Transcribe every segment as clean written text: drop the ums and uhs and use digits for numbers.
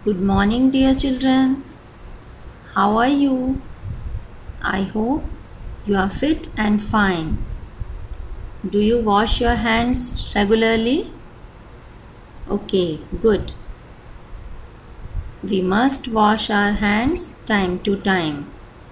Good morning, dear children. How are you? I hope you are fit and fine. Do you wash your hands regularly? Okay, good. We must wash our hands time to time.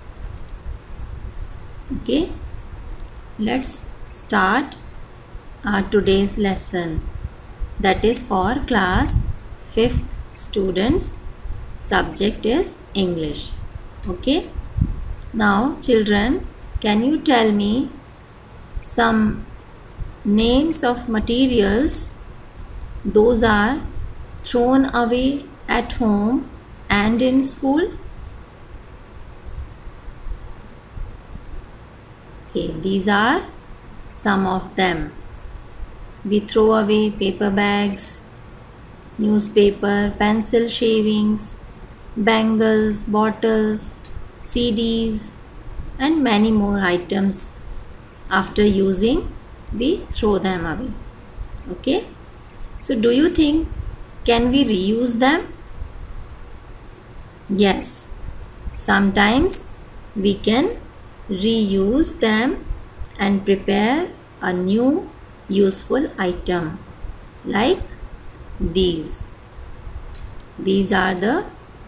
Okay, let's start our today's lesson. That is for class 5th students. Subject is English. Okay. Now children, can you tell me some names of materials those are thrown away at home and in school? Okay, these are some of them. We throw away paper bags, newspaper, pencil shavings, bangles, bottles, CDs and many more items. After using, we throw them away. Okay. So do you think can we reuse them? Yes. Sometimes we can reuse them and prepare a new useful item like these. These are the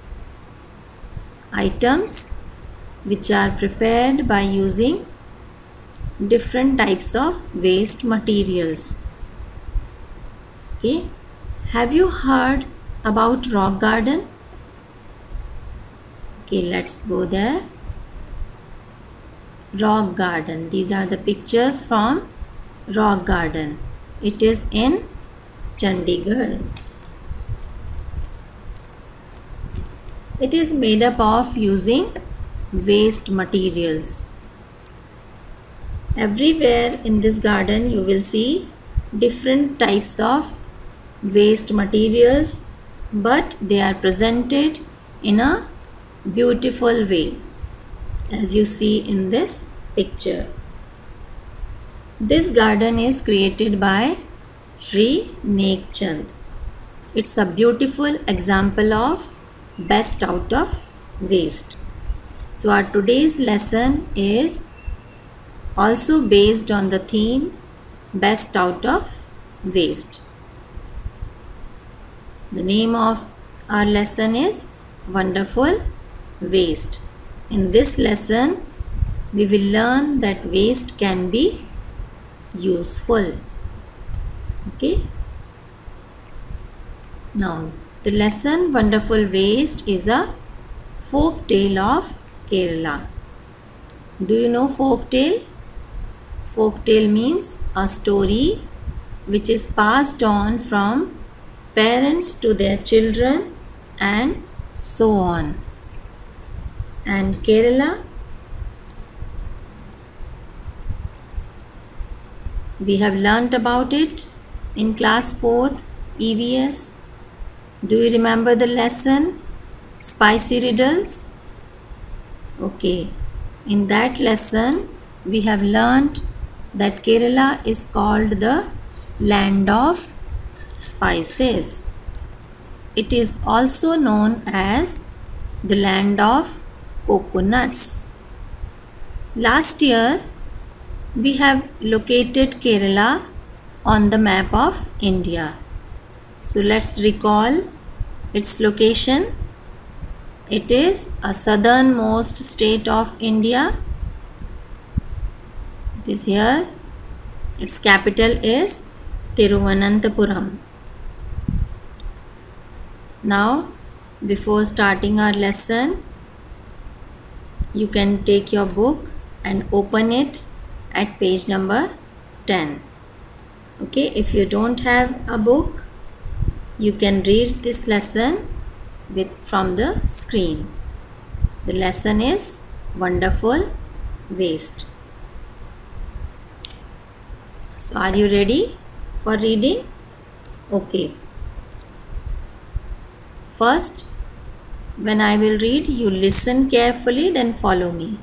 items which are prepared by using different types of waste materials. Okay, have you heard about rock garden? Okay, let's go there. Rock garden. These are the pictures from rock garden. It is in Chandigarh. It is made up of using waste materials. Everywhere in this garden you will see different types of waste materials, but they are presented in a beautiful way as you see in this picture. This garden is created by Sri Nek Chand. It's a beautiful example of best out of waste. So our today's lesson is also based on the theme best out of waste. The name of our lesson is Wonderful Waste. In this lesson we will learn that waste can be useful. Okay. Now the lesson Wonderful Waste is a folk tale of Kerala. Do you know folk tale? Folk tale means a story which is passed on from parents to their children and so on. And Kerala, we have learnt about it in class 4th EVS. Do you remember the lesson Spicy Riddles? Okay, in that lesson we have learnt that Kerala is called the land of spices. It is also known as the land of coconuts. Last year we have located Kerala on the map of India. So let's recall its location. It is a southernmost state of India. It is here. Its capital is Thiruvananthapuram. Now, before starting our lesson, you can take your book and open it at page number 10. Okay, if you don't have a book, you can read this lesson from the screen. The lesson is Wonderful Waste. So are you ready for reading? Okay. First, when I will read, you listen carefully, then follow me.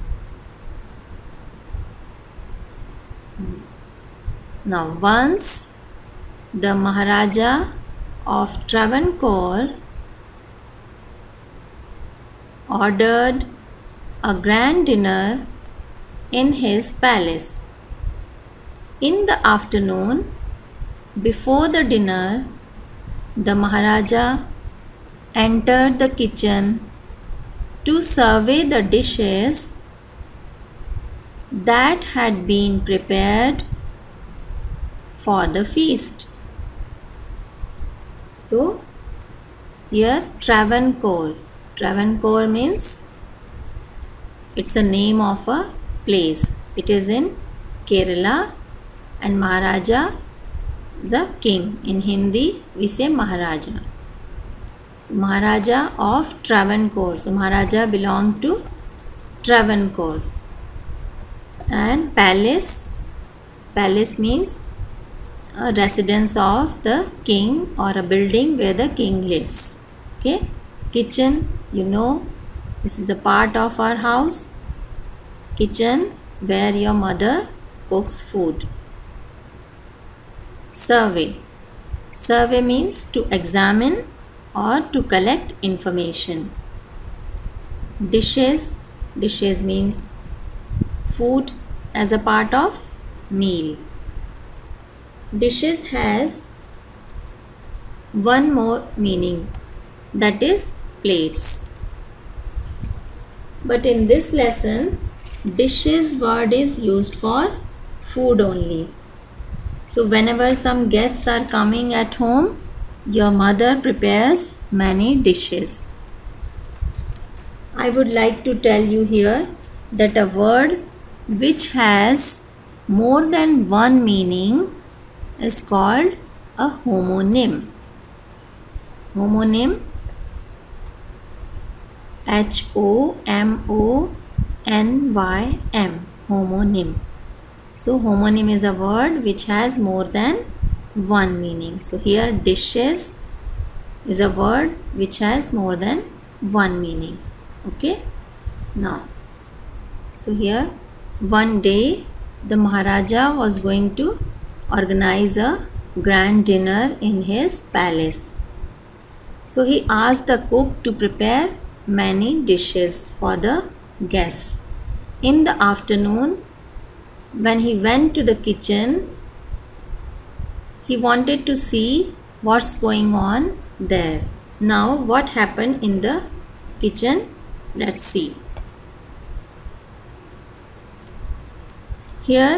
Now, once the Maharaja of Travancore ordered a grand dinner in his palace. In the afternoon, before the dinner, the Maharaja entered the kitchen to survey the dishes that had been prepared for the feast. So, here Travancore. Travancore means it's a name of a place. It is in Kerala, and Maharaja is a king. In Hindi, we say Maharaja. So, Maharaja of Travancore. So, Maharaja belonged to Travancore. And palace. Palace means a residence of the king or a building where the king lives. Okay. Kitchen, you know, this is a part of our house. Kitchen where your mother cooks food. Survey. Survey means to examine or to collect information. Dishes. Dishes means food as a part of meal. Dishes has one more meaning, that is plates. But in this lesson, dishes word is used for food only. So whenever some guests are coming at home, your mother prepares many dishes. I would like to tell you here that a word which has more than one meaning is called a homonym. Homonym, H-O-M-O-N-Y-M, homonym. So homonym is a word which has more than one meaning. So here dishes is a word which has more than one meaning. Okay. Now, so here one day the Maharaja was going to organize a grand dinner in his palace. So he asked the cook to prepare many dishes for the guests. In the afternoon, when he went to the kitchen, he wanted to see what's going on there. Now, what happened in the kitchen? Let's see. Here,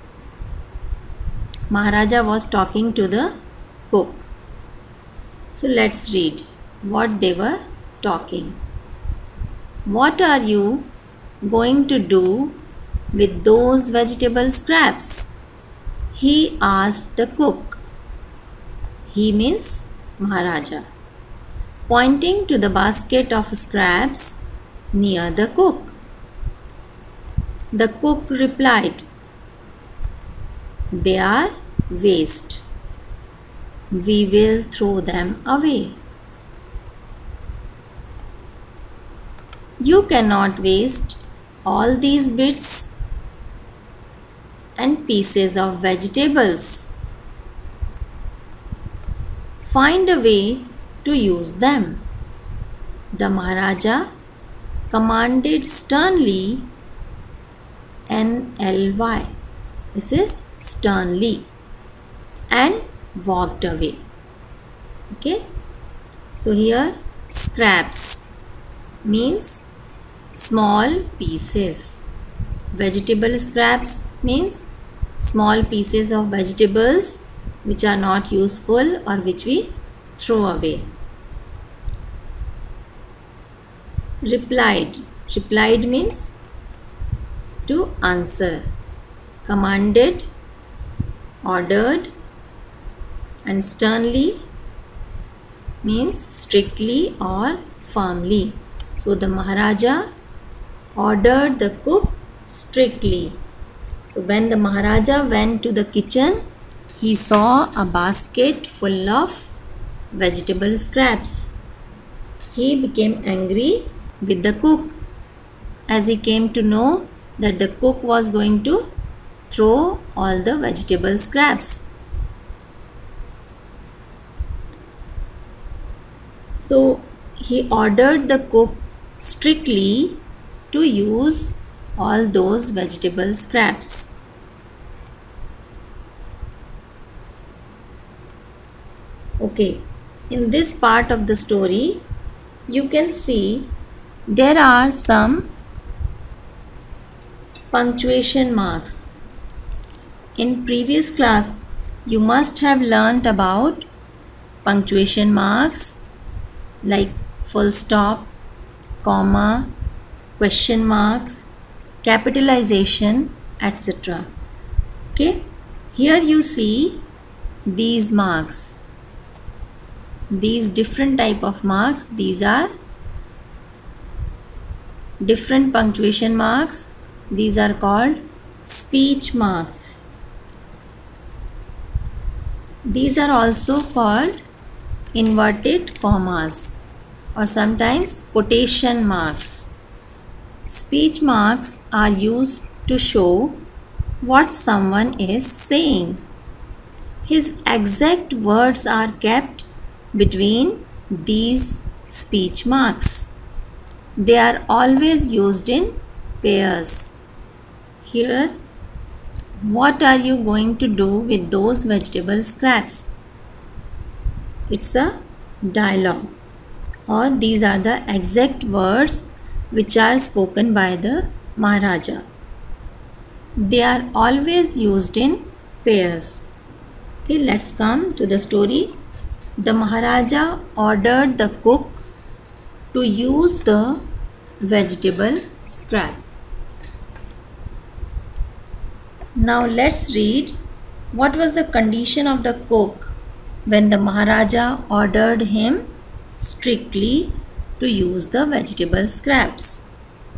Maharaja was talking to the cook. So, let's read what they were talking. What are you going to do with those vegetable scraps? He asked the cook. He means Maharaja, pointing to the basket of scraps near the cook. The cook replied, "They are waste. We will throw them away." You cannot waste all these bits and pieces of vegetables. Find a way to use them. The Maharaja commanded sternly, NLY. This is sternly, and walked away. Okay. So here scraps means small pieces. Vegetable scraps means small pieces of vegetables which are not useful or which we throw away. Replied. Replied means to answer. Commanded, ordered, and sternly means strictly or firmly. So the Maharaja ordered the cook strictly. So when the Maharaja went to the kitchen, he saw a basket full of vegetable scraps. He became angry with the cook as he came to know that the cook was going to throw all the vegetable scraps. So he ordered the cook strictly to use all those vegetable scraps. Okay, in this part of the story, you can see there are some punctuation marks. In previous class, you must have learnt about punctuation marks like full stop, comma, question marks, capitalization, etc. Okay, here you see these marks. These different type of marks, these are different punctuation marks. These are called speech marks. These are also called inverted commas or sometimes quotation marks. Speech marks are used to show what someone is saying. His exact words are kept between these speech marks. They are always used in pairs. Here, what are you going to do with those vegetable scraps? It's a dialogue, or these are the exact words which are spoken by the Maharaja. They are always used in pairs. Okay, let's come to the story. The Maharaja ordered the cook to use the vegetable scraps. Now let's read what was the condition of the cook when the Maharaja ordered him strictly to use the vegetable scraps.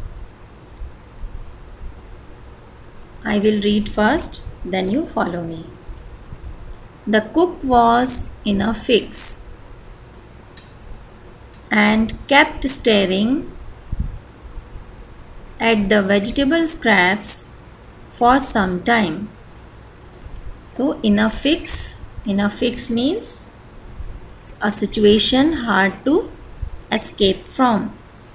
I will read first, then you follow me. The cook was in a fix and kept staring at the vegetable scraps for some time. So in a fix means a situation hard to escape from.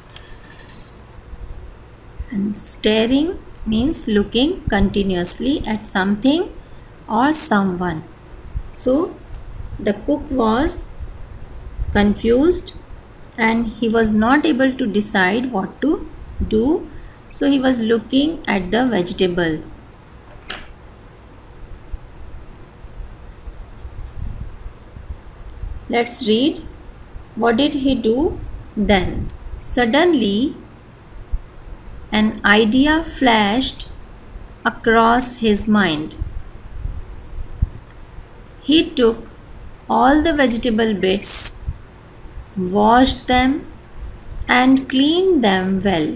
And staring means looking continuously at something or someone. So the cook was confused and he was not able to decide what to do. So he was looking at the vegetable. Let's read. What did he do then? Suddenly, an idea flashed across his mind. He took all the vegetable bits, washed them and cleaned them well.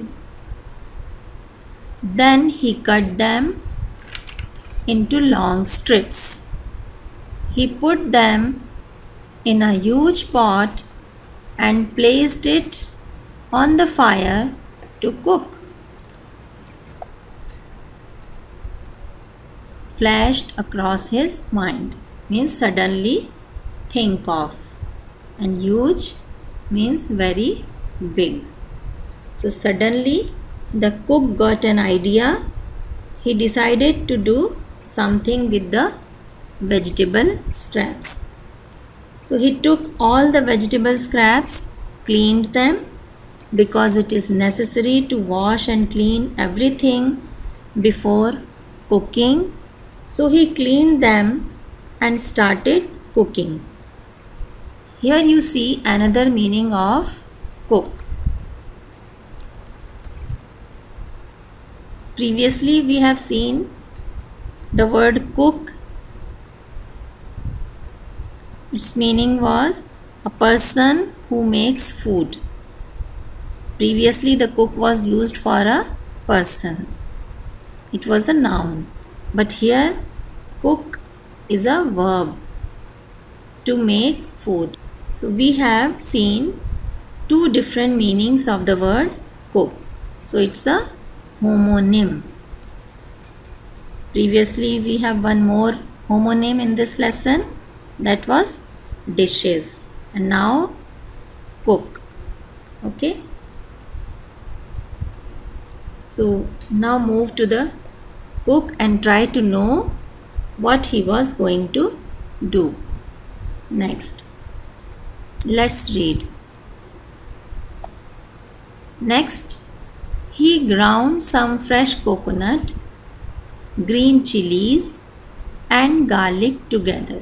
Then he cut them into long strips. He put them in a huge pot and placed it on the fire to cook. Flashed across his mind means suddenly think of, and huge means very big. So suddenly the cook got an idea. He decided to do something with the vegetable scraps. So he took all the vegetable scraps, cleaned them, because it is necessary to wash and clean everything before cooking. So he cleaned them and started cooking. Here you see another meaning of cook. Previously we have seen the word cook. Its meaning was a person who makes food. Previously the cook was used for a person. It was a noun. But here cook is a verb, to make food. So we have seen two different meanings of the word cook. So it's a homonym. Previously we have one more homonym in this lesson, that was dishes, and now cook. Okay. So now move to the cook and try to know what he was going to do. Next, let's read. Next, he ground some fresh coconut, green chilies and garlic together.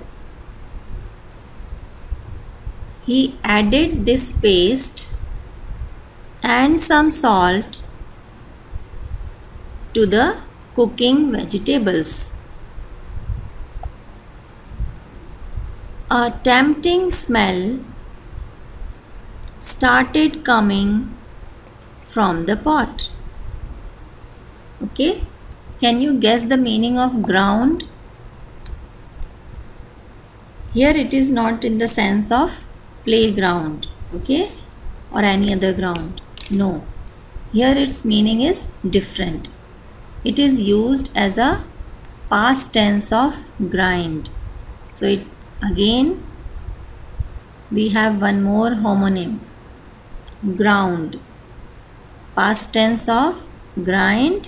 He added this paste and some salt to the cooking vegetables. A tempting smell started coming from the pot. Okay, can you guess the meaning of ground? Here it is not in the sense of playground, okay, or any other ground. No, here its meaning is different. It is used as a past tense of grind. So it again we have one more homonym, ground, past tense of grind,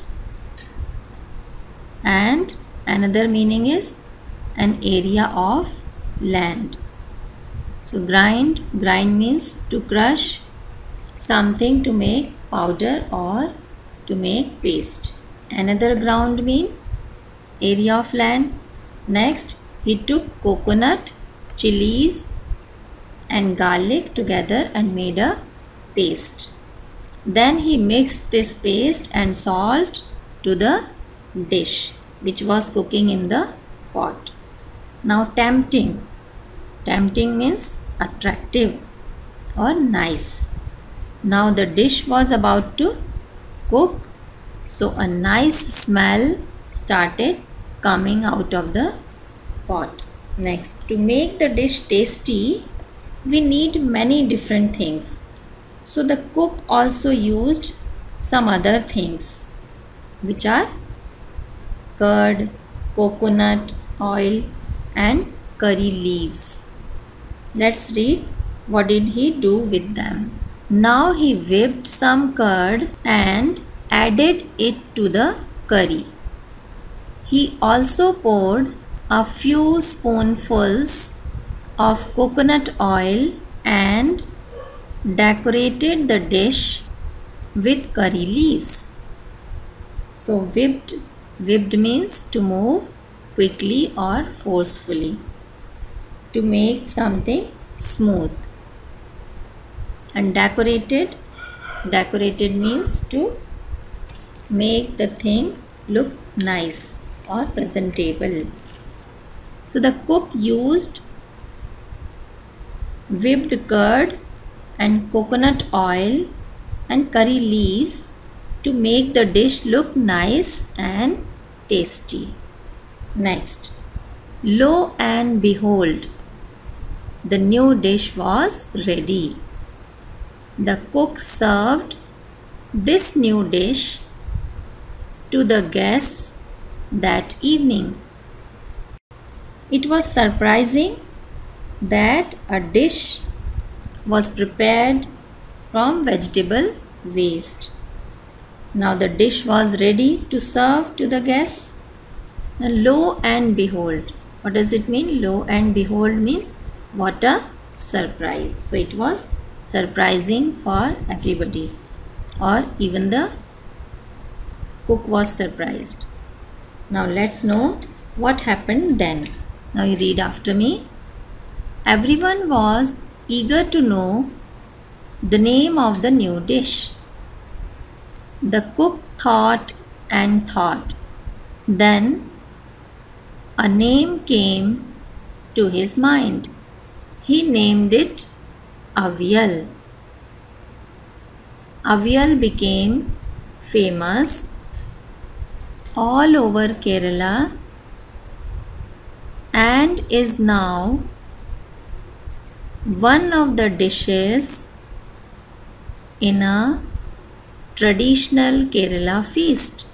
and another meaning is an area of land. So grind means to crush something to make powder or to make paste. Another ground mean area of land. Next, he took coconut, chilies and garlic together and made a paste. Then he mixed this paste and salt to the dish which was cooking in the pot. Now tempting. Tempting means attractive or nice. Now the dish was about to cook, so a nice smell started coming out of the pot. Next, to make the dish tasty, we need many different things. So the cook also used some other things, which are curd, coconut oil and curry leaves. Let's read what did he do with them. Now he whipped some curd and added it to the curry. He also poured a few spoonfuls of coconut oil and decorated the dish with curry leaves. So whipped means to move quickly or forcefully, to make something smooth. And decorated means to make the thing look nice or presentable. So the cook used whipped curd and coconut oil and curry leaves to make the dish look nice and tasty. Next, lo and behold, the new dish was ready. The cook served this new dish to the guests that evening. It was surprising that a dish was prepared from vegetable waste. Now the dish was ready to serve to the guests. Now, lo and behold. What does it mean? Lo and behold means what a surprise. So it was surprising for everybody, or even the cook was surprised. Now let's know what happened then. Now you read after me. Everyone was eager to know the name of the new dish. The cook thought and thought. Then a name came to his mind. He named it Avial. Avial became famous all over Kerala and is now one of the dishes in a traditional Kerala feast.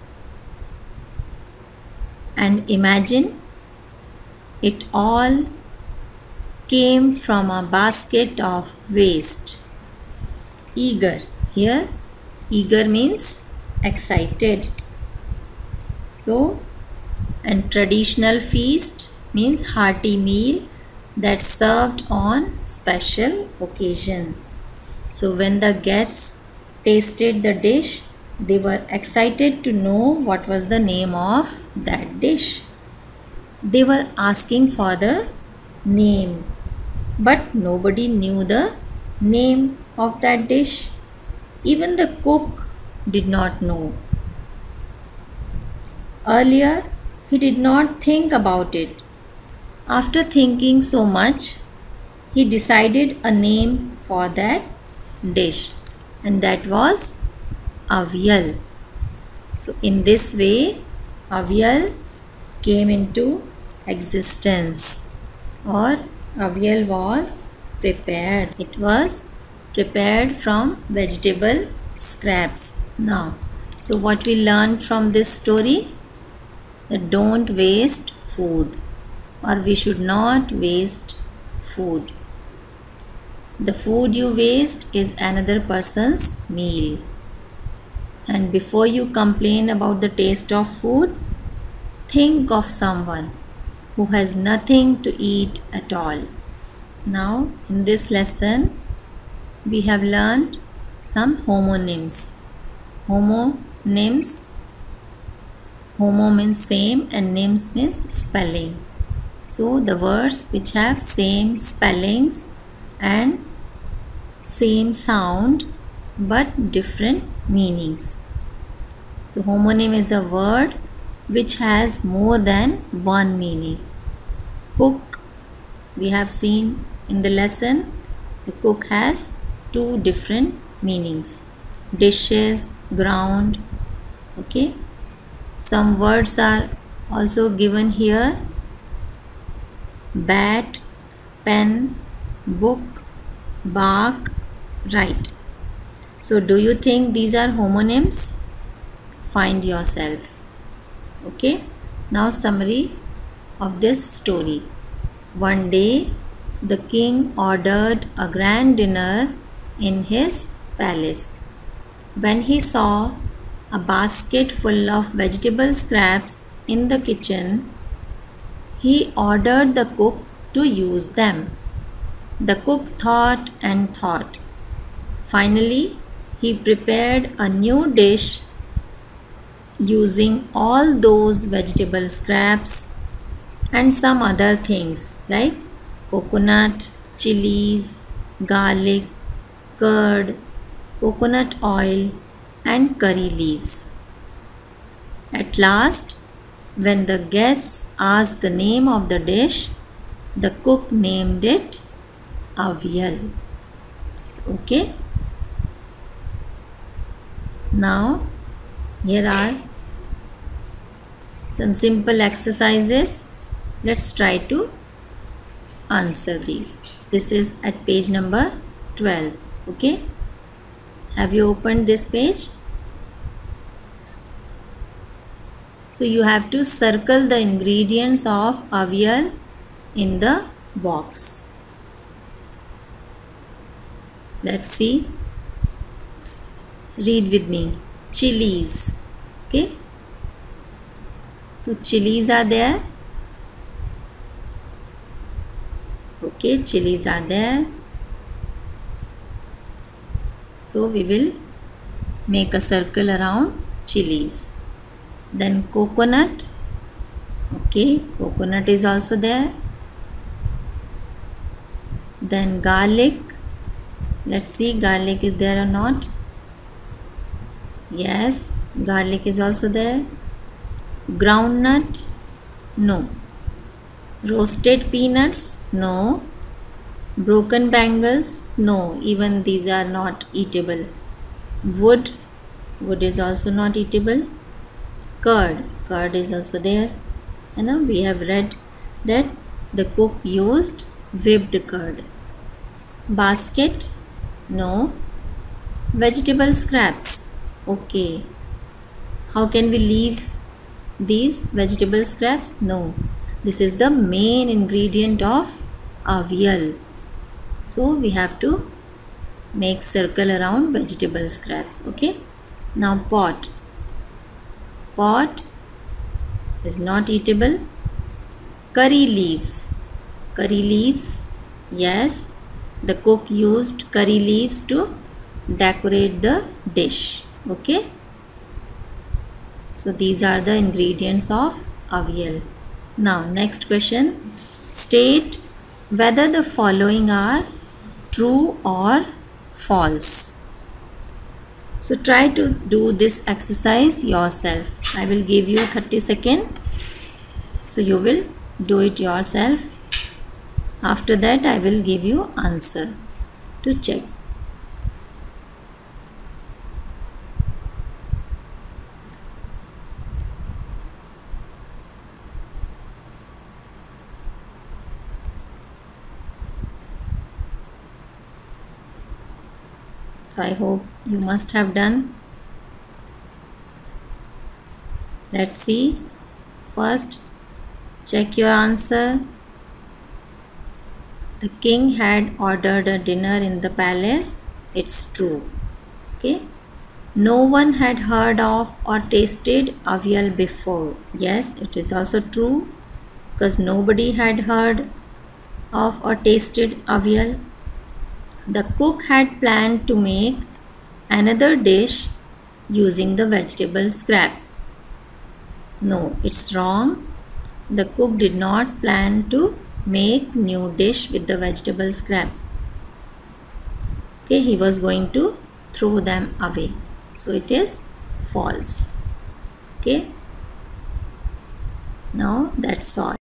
And imagine, it all came from a basket of waste. Eager. Here, eager means excited. So, and traditional feast means hearty meal that's served on special occasion. So when the guests tasted the dish, they were excited to know what was the name of that dish. They were asking for the name, but nobody knew the name of that dish. Even the cook did not know. Earlier, he did not think about it. After thinking so much, he decided a name for that dish, and that was avial. So in this way, avial came into existence, or avial was prepared. It was prepared from vegetable scraps. Now, so what we learned from this story? That don't waste food, or we should not waste food. The food you waste is another person's meal. And before you complain about the taste of food, think of someone who has nothing to eat at all. Now, in this lesson, we have learned some homonyms. Homonyms. Homo means same and names means spelling. So, the words which have same spellings and same sound but different meanings. So homonym is a word which has more than one meaning. Cook, we have seen in the lesson, the cook has two different meanings. Dishes, ground, okay. Some words are also given here. Bat, pen, book, bark, write. So do you think these are homonyms? Find yourself. Okay. Now summary of this story. One day the king ordered a grand dinner in his palace. When he saw a basket full of vegetable scraps in the kitchen, he ordered the cook to use them. The cook thought and thought. Finally, he prepared a new dish using all those vegetable scraps and some other things like coconut, chilies, garlic, curd, coconut oil, and curry leaves. At last, when the guests asked the name of the dish, the cook named it avial. So, okay. Now, here are some simple exercises. Let's try to answer these. This is at page number 12. Okay. Have you opened this page? So you have to circle the ingredients of avial in the box. Let's see. Read with me. Chilies. Okay. So chilies are there. Okay, chilies are there. So we will make a circle around chilies. Then coconut. Okay, coconut is also there. Then garlic. Let's see, garlic is there or not. Yes, garlic is also there. Groundnut. No. Roasted peanuts. No. Broken bangles. No, even these are not eatable. Wood. Wood is also not eatable. Curd. Curd is also there. And now we have read that the cook used whipped curd. Basket. No. Vegetable scraps. Okay. How can we leave these vegetable scraps? No. This is the main ingredient of avial. So we have to make circle around vegetable scraps. Okay. Now pot. Pot is not eatable. Curry leaves. Curry leaves, yes, the cook used curry leaves to decorate the dish. Okay, so these are the ingredients of avial. Now next question, state whether the following are true or false. So try to do this exercise yourself. I will give you 30 seconds, so you will do it yourself. After that I will give you answer to check. So I hope you must have done. Let's see. First, check your answer. The king had ordered a dinner in the palace. It's true. Okay. No one had heard of or tasted avial before. Yes, it is also true, because nobody had heard of or tasted avial. The cook had planned to make another dish using the vegetable scraps. No, it's wrong. The cook did not plan to make new dish with the vegetable scraps. Okay, he was going to throw them away. So it is false. Okay. Now that's all.